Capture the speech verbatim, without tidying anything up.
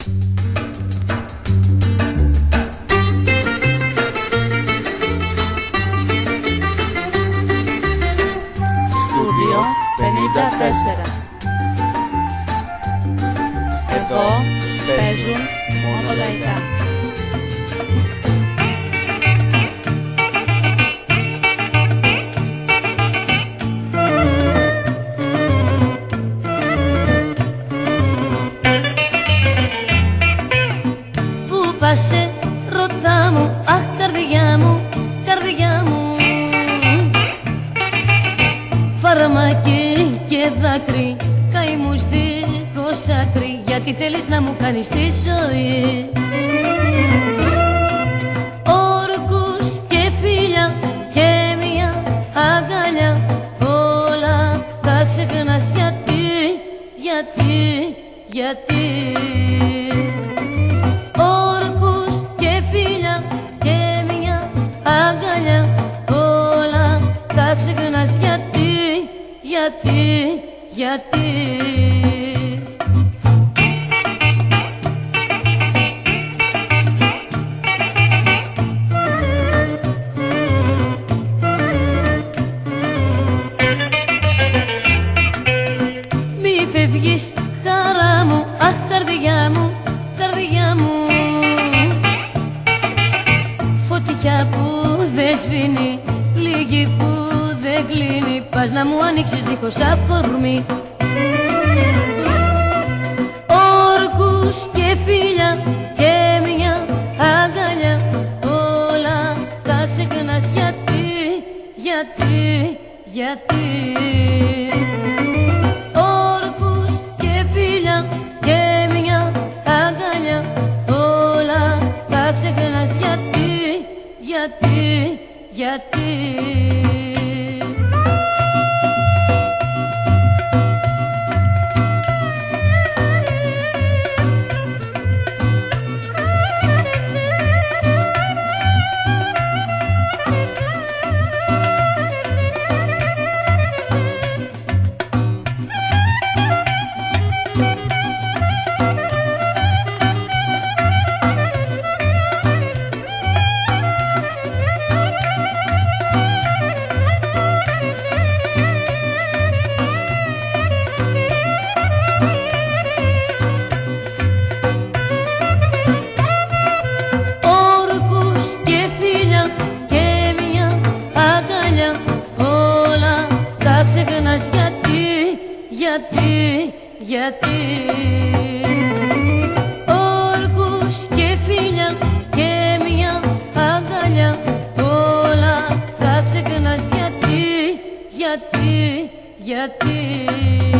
Στούντιο πενήντα τέσσερα. Εδώ παίζουν μόνο λαϊκά. Πού πάσε, ρωτά μου, αχ καρδιά μου, καρδιά μου. Φαρμακή και δάκρυ, καημούς δίχως άκρη, γιατί θέλεις να μου κάνεις τη ζωή. Όρκους και φίλια και μια αγκαλιά, όλα τα ξεχνάς γιατί, γιατί, γιατί. Όρκους και φίλια και μια αγκαλιά, όλα τα ξεχνάς γιατί, γιατί, γιατί. Μη φεύγεις χαρά μου, αχ καρδιά μου, καρδιά μου. Φωτιά που δεν σβήνει, λίγη που δεν κλείνει, πας να μου ανοίξεις δίχως αφορμή. Όρκους και φίλια και μια αγκαλιά, όλα τα ξεχνάς γιατί, γιατί, γιατί. Όρκους και φίλια και μια αγκαλιά, όλα τα ξεχνάς γιατί, γιατί, γιατί. Γιατί, γιατί. Όρκους και φίλια και μια αγκαλιά, όλα τα ξεχνάς γιατί, γιατί, γιατί.